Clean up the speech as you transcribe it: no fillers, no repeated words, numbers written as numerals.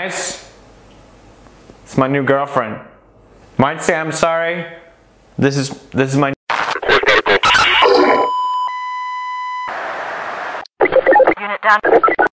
Guys, it's my new girlfriend. Might say I'm sorry. This is my Unit done.